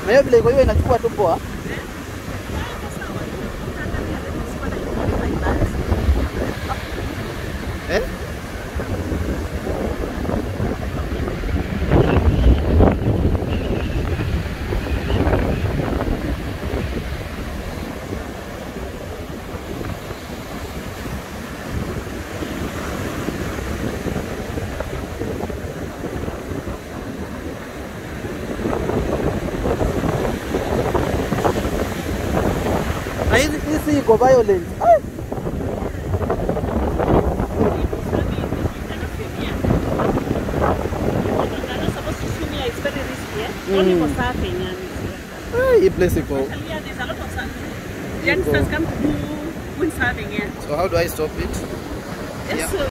Na hiyo vile kwa hiyo inachukua tu poa. Eh? Na hizi iko violent. Hii place iko. Youngsters come to do windsurfing here. So how do I stop it? Yes, Yeah. so